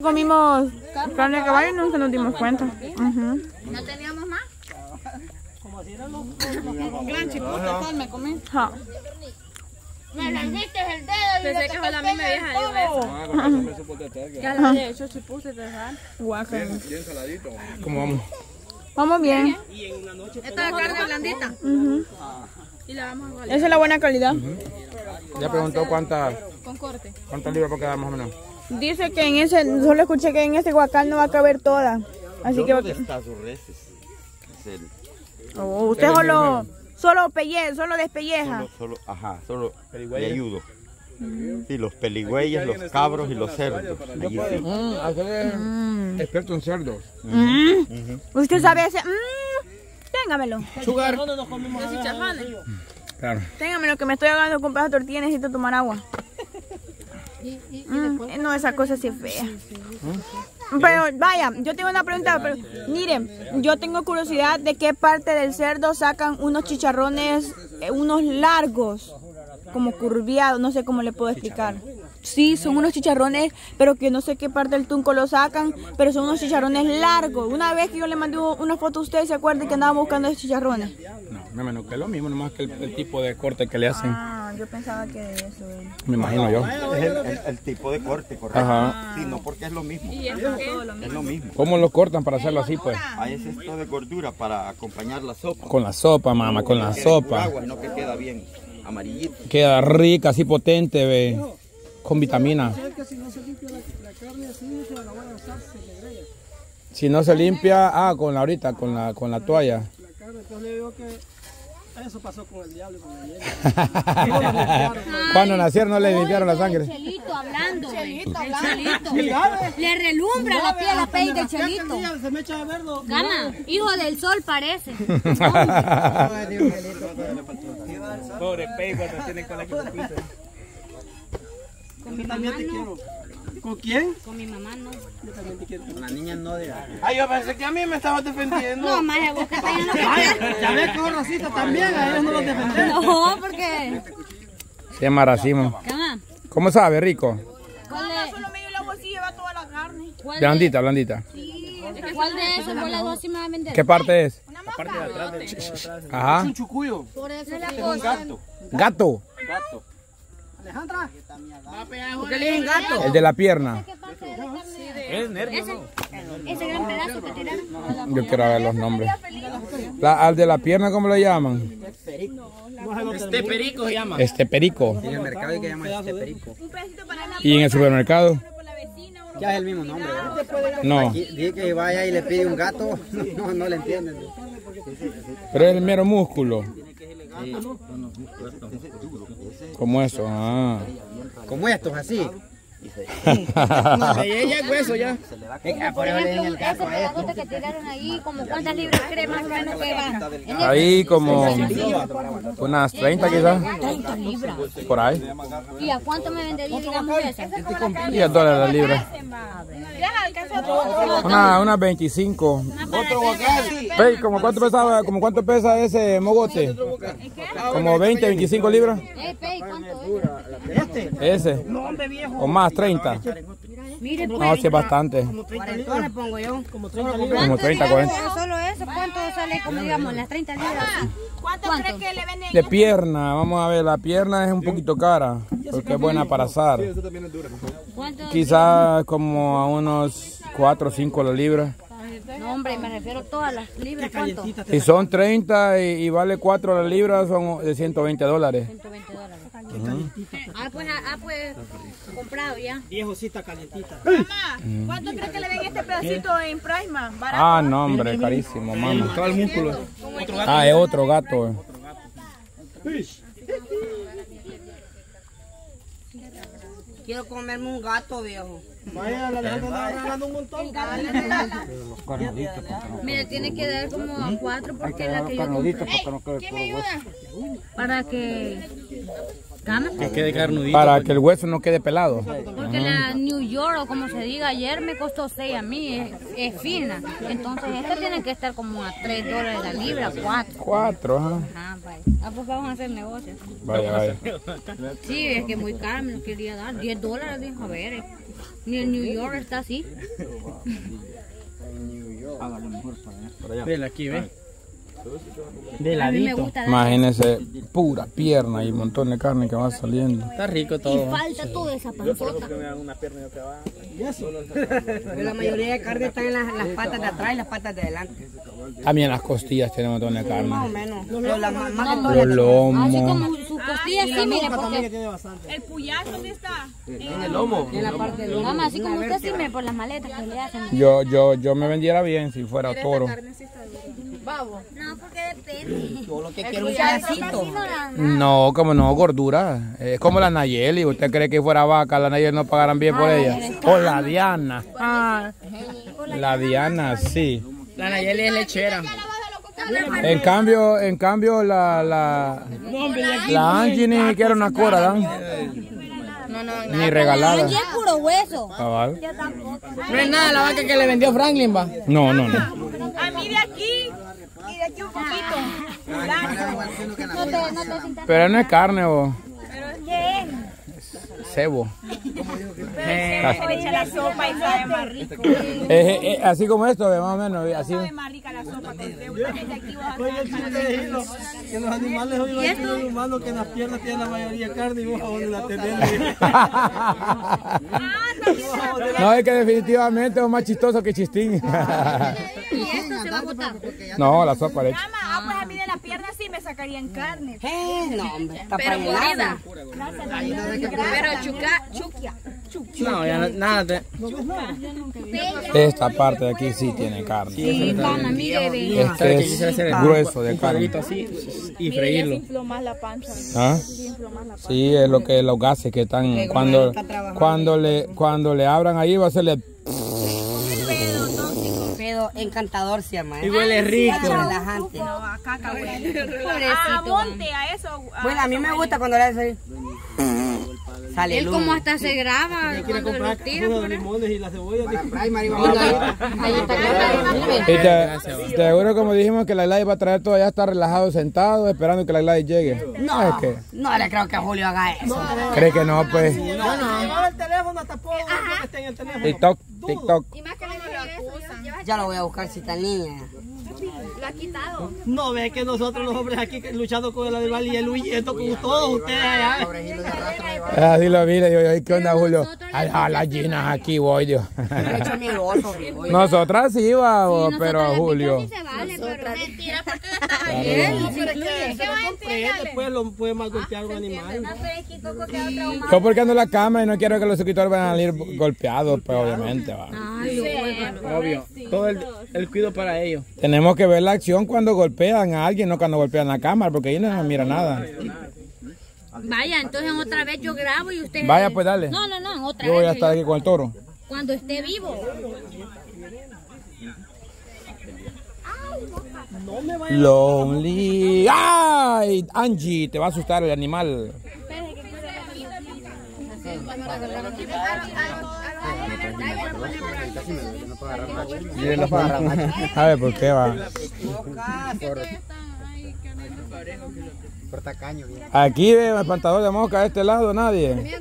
Comimos carne de caballo y nunca nos dimos cuenta. ¿No teníamos más? Un gran chipote tal me comí. Ja. Me rendiste el dedo y Pensé que solo a mí me había salido eso. Ya le había hecho chipote, ¿verdad? Guácala. ¿Cómo vamos? Vamos bien. Esta es carne blandita. Y la vamos a guardar. Esa es la buena calidad. Ya preguntó cuántas Con corte. libras puede quedar más o menos. Dice que en ese, solo escuché que en ese guacal no va a caber toda. Así que... ¿Dónde está sus reses? Oh, usted solo despelleja. Solo le ayudo. Sí, los peligüeyes, los cabros y los cerdos. Allí sí. Experto en cerdos. Usted sabe hacer... téngamelo. Sugar. Los chicharrones. Claro. Téngamelo que me estoy ahogando con pedazos de tortilla y necesito tomar agua. No, esa cosa sí es fea. Pero vaya, yo tengo una pregunta. Pero, miren, yo tengo curiosidad de qué parte del cerdo sacan unos chicharrones, unos largos, como curviados, no sé cómo le puedo explicar. Sí, son unos chicharrones, pero que no sé qué parte del tunco lo sacan, pero son unos chicharrones largos. Una vez que yo le mandé una foto a ustedes, ¿se acuerdan que andaba buscando esos chicharrones? No, menos que lo mismo, nomás que el tipo de corte que le hacen. Ah, yo pensaba que de eso era. Me imagino yo. Es el tipo de corte, correcto. Ajá. Sí, no porque es lo mismo. ¿Y eso qué? Es lo mismo. ¿Cómo lo cortan para hacerlo así, pues? Ahí es esto de gordura para acompañar la sopa. Con la sopa, mamá, con la sopa. Agua, no que queda bien amarillito. Queda rica, así potente, ve. Con vitamina. Si no se limpia, con la ahorita, con la toalla. Entonces le digo que eso pasó con el diablo y con la Cuando nacieron no le limpiaron la sangre. Chelito hablando. Chelito. Le relumbra la piel a Pei del Chelito. Se me echa de verde. Gama, hijo del sol parece. Pobre Pei cuando tiene con la que Yo también te quiero. ¿Con quién? Con mi mamá no. Yo también te quiero. Con la niña no de... Ay, yo pensé que a mí me estabas defendiendo. No, más de vos que estás Ya ves que vos, Rosita, también a ellos no los defendemos. No, porque... Se llama racimo. Gama, ¿Cómo sabe? Rico. ¿cuál de, Solo medio el agua así lleva toda la carne. Blandita, blandita. ¿cuál de esos por las dos sí me va a vender? ¿Qué parte es? La parte de atrás del Ajá. Un chucuyo. Por eso la Un cosa. gato. Gato. Gato. Alejandra. ¿Por qué le dicen gato? El de la pierna. ¿Qué parte de la carne? Es nervio, ¿no? Ese gran pedazo que tiraron. Yo quiero ver los nombres. Al de la pierna, ¿cómo lo llaman? Este perico se llama. Este perico. En el mercado hay que llamar este perico. ¿Y en el supermercado? Ya es el mismo nombre, ¿verdad? No. Dice que vaya y le pide un gato, no le entienden. Pero es el mero músculo. Como eso. Ah. Como estos, así. Ella es hueso ya. Por eso le den el Ese gato a esto. pedazote que tiraron ahí, como cuántas libras cree más o menos que van. Ahí como unas 30 quizás. 30 libras. Por ahí. ¿Y a cuánto me vendería, digamos, esa? $10 la libra. Unas 25. Pey, ¿como cuánto pesa ese mogote? Como 20, 25 libras. Pei, ¿cuánto es? Ese. O más, 30. Mire, No, sí es bastante. Como 30 libras. Pongo yo. Como 30 Como libras. 30, 40. Solo eso, ¿cuánto sale, como digamos, las 30 libras? ¿Cuánto crees que le venden? De pierna, vamos a ver, la pierna es un poquito cara, porque es buena para asar. ¿Cuánto? Quizás como a unos 4 o 5 la libra. No, hombre, me refiero a todas las libras, ¿cuánto? Si son 30 y vale 4 la libra, son de $120. 120 dólares. Pues, comprado ya. Viejosita calientita. Mamá, ¿cuánto crees que le den este pedacito en Prisma? Ah, no, hombre, carísimo, mami. Todo el músculo. Ah, es otro gato. Quiero comerme un gato, viejo. Vaya, la Alejandra anda regalando un montón. Mira, tiene que dar como a 4 porque la que yo compré. ¿Quién me ayuda? Para que... ¿Gama? Que quede carnudito. Para que el hueso no quede pelado. Porque la New York, o como se diga, ayer me costó 6 a mí, es fina. Entonces esta tiene que estar como a $3 la libra, 4. 4, ajá. Ah, vaya. Pues vamos a hacer negocios. Vaya, vaya. Sí, es que muy caro, me lo quería dar. $10, dijo, a ver. Ni en New York está así. Hágalo mejor para allá. Vela aquí, ve. De ladito. Imagínese, pura pierna y un montón de carne que va saliendo. Está rico Y todo. falta toda esa panzota. Me dan una pierna y otra va. Pero la mayoría de carne están en las patas de atrás y las patas de adelante. También las costillas tienen un montón de Más o carne. menos. Pero la más Los lomos. Así como sus costillas, sí, mire, porque... Tiene bastante. ¿El puyal dónde está? En el lomo. en la parte del lomo. Mamá, así como usted sí me por las maletas que le hacen. Yo me vendiera bien si fuera toro. No, porque depende. Yo lo que quiero es un pedacito. No, como no, gordura. Es como la Nayeli. ¿Usted cree que fuera vaca, la Nayeli no pagaran bien por ella? O la Diana. La Diana, sí. La Nayeli es lechera. En cambio la Angie ni siquiera una cora, ¿dan? Ni regalada. Es puro hueso. Cabal. No es nada la vaca que le vendió Franklin, va. No. A mí de aquí y de aquí un poquito. Pero no es carne, o ¿Qué es? cebo. Se le echa la sopa y sabe más rico. Así como esto, más o menos. Así. Sabe más rica la sopa con cebo. Desde aquí vas a Oye, el chiste de Hilo, que los animales hoy van a tener humanos que en las piernas tienen la mayoría carne y vos a donde la tenés. No, es que definitivamente es más chistoso que Chistín. Y esto se va a botar. No, la sopa leche. Mamá, pues a mí de la pierna sí me sacarían carne. No, hombre, está Pero para molida. Pero Chuquia. No, ya nada. Esta parte de aquí sí tiene carne. Sí, mamá, mire, ve. Este es grueso de carne. Así y freírlo. Infló más la panza. ¿Ah? Sí, es lo que los gases que están cuando le abran ahí va a hacerle. pedo encantador se llama. Y huele rico. Relajante. No, a caca huele. A Pobrecito. monte, a eso. Bueno, a mí me gusta cuando le hace sale Él el como humo. hasta se graba Quiere cuando lo comprar tira. unos limones y la cebolla. Y te seguro, como dijimos, que la Gladys va a traer todo, ya está relajado, sentado, esperando que la Gladys llegue. No, Es que no le creo que Julio haga eso. cree que no, pues. No, el teléfono hasta puedo que esté en el teléfono. TikTok. Y más que le acusan. Ya lo voy a buscar si está niña. Lo ha quitado. No, ve que nosotros los hombres aquí luchando con el animal y él huyendo con todos ustedes allá. Así lo vi, le digo, ay, ¿qué onda, Julio? Ay, a las gallinas aquí voy, Dios. Nosotras sí, va, pero Julio. Sí se vale, pero mentira, porque Después lo puede mal golpear un animal. Yo porque ando en la cama y no quiero que los suscriptores van a salir golpeados, pues obviamente, va. Obvio, todo el cuido para ellos. Tenemos que ver la acción cuando golpean a alguien, no cuando golpean la cámara, porque ahí no se mira nada. Vaya, entonces otra vez yo grabo y usted... Vaya, pues dale. No, otra Yo voy vez. a estar aquí con el toro. Cuando esté vivo. Lonely. ¡Ay! Angie, te va a asustar el animal. A ver, ¿por qué va? Aquí ve el espantador de mosca de este lado, nadie.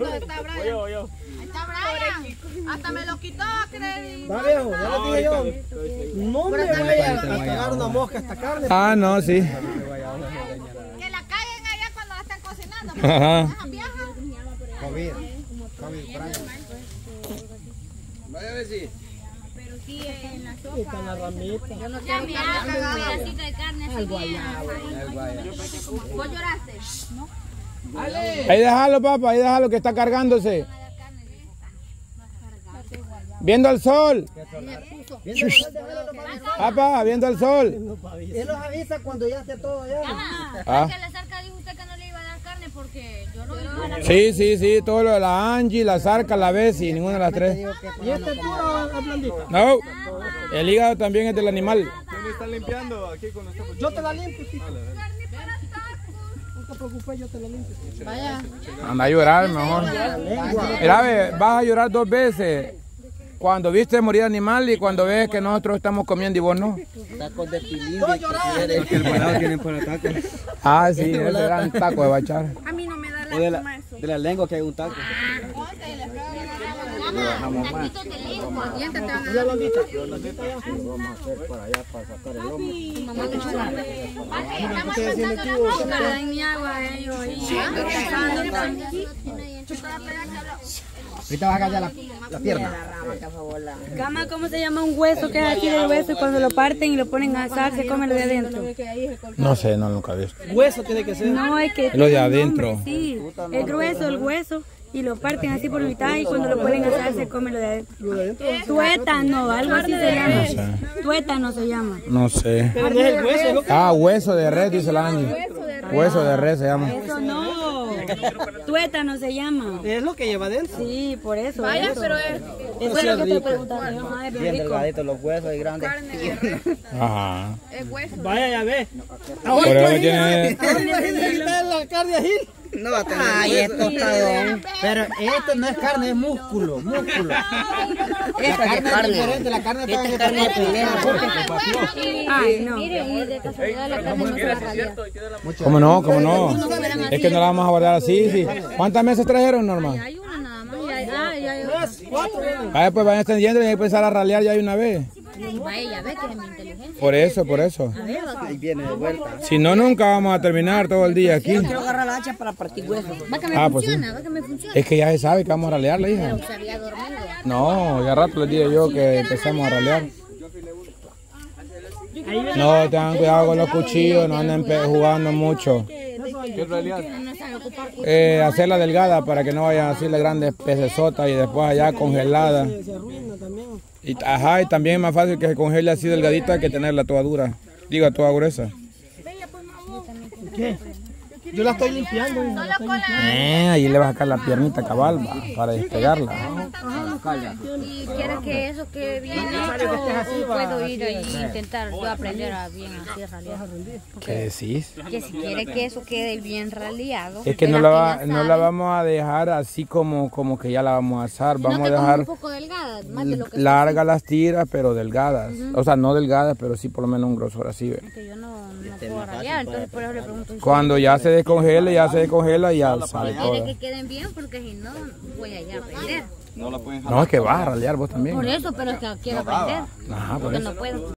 Hasta me lo quitó, creen. Va, viejo, ya le dije yo. No me vaya a cagar una mosca esta carne. Ah, no, sí. Que la caguen allá cuando la están cocinando. Ajá. Vaya a ver si. Pero sí, en la sopa. Está en la ramita. Yo no quiero que haga un pedacito de carne así. ¿Vos lloraste? No. Ahí déjalo, papá, ahí déjalo que está cargándose. Viendo al sol. Papá, viendo al sol. Él los avisa cuando ya esté todo allá. Ah. Que le acerca dijo usted que no le iba a dar carne porque yo no iba a dar. Sí, todo lo de la Angie, la Zarca, la Bessie, ninguna de las tres. Y este todo es blandito. No, el hígado también es del animal. ¿Quién está limpiando aquí con esta Yo te la limpio, sí. No te preocupes, yo te la limpio. Anda a llorar mejor. Mira, ve, vas a llorar 2 veces. Cuando viste morir animal y cuando ves que nosotros estamos comiendo y vos no. Tacos de pilín. Porque el parado tiene para tacos. Ah, sí, ese era un taco de bachar. A mí no me da O de la lengua que hay un taco. Ahorita vas a callar la pierna. Gama, ¿cómo se llama un hueso que es aquí del hueso y cuando lo parten y lo ponen a asar se come lo de adentro? No sé, no nunca he visto. Hueso tiene que ser. No, es que Lo de adentro. sí, es grueso el hueso y lo parten así por mitad y cuando lo ponen a asar se come lo de adentro. Tuétano, algo así se llama. No sé. Tuétano se llama. No sé. Pero no es el hueso, ¿no? Ah, hueso de res, dice la Angie. Hueso de res se llama. Eso no. Tuétano se llama. Es lo que lleva adentro. Sí, por eso. Vaya, eso. pero Eso es lo que estoy preguntando. Ajá, es bien rico. Delgaditos los huesos y grandes. Ajá. Vaya, ya ve. Por eso tiene... La carne ahí. No va a tener. Ay, es tostadón. Pero esto no es carne, es músculo. Músculo. Esta es carne. Diferente, la carne está en carne de pelea. Ay, no. Miren, y de casualidad la carne no se va a radiar. ¿Cómo no? ¿Cómo no? Es que no la vamos a guardar así, sí. ¿Cuántas mesas trajeron, Norma? Hay una nada más. Vaya, pues vayan extendiendo y hay que empezar a ralear ya de una vez. Vaya, ve que es mi inteligencia. Por eso, por eso. Ahí viene de vuelta. Si no, nunca vamos a terminar todo el día aquí. Quiero agarrar la hacha para partir huesos. Va que me Pues sí. funciona, va que me funciona. Es que ya se sabe que vamos a ralear, la hija. Se había dormido. No, ya rato les dije yo que empezamos a ralear. No, tengan cuidado con los cuchillos, no anden jugando mucho. Hacerla delgada para que no vayan así las grandes pecesotas y después allá congelada. Y también es más fácil que se congele así delgadita que tenerla toda dura. Digo, toda gruesa. ¿Qué? Yo la estoy limpiando. Ahí le vas a sacar la piernita cabal para despegarla. ¿Y quieres que eso quede bien hecho o puedo ir ahí e intentar yo aprender a bien así ralear? ¿Qué decís? Que si quiere que eso quede bien raleado. Es que no la vamos a dejar así como que ya la vamos a asar. Vamos a dejar un poco delgada, más de lo que largas las tiras, pero delgadas. O sea, no delgadas, pero sí por lo menos un grosor así. ¿Ve? que yo no puedo ralear, entonces por eso le pregunto. Cuando ya se descongele y ya sale Quiere todo. que queden bien porque si no voy a ir a aprender. No, es que vas a ralear vos también. Por eso, pero es que quiero aprender. Ajá, por Porque eso. no puedo.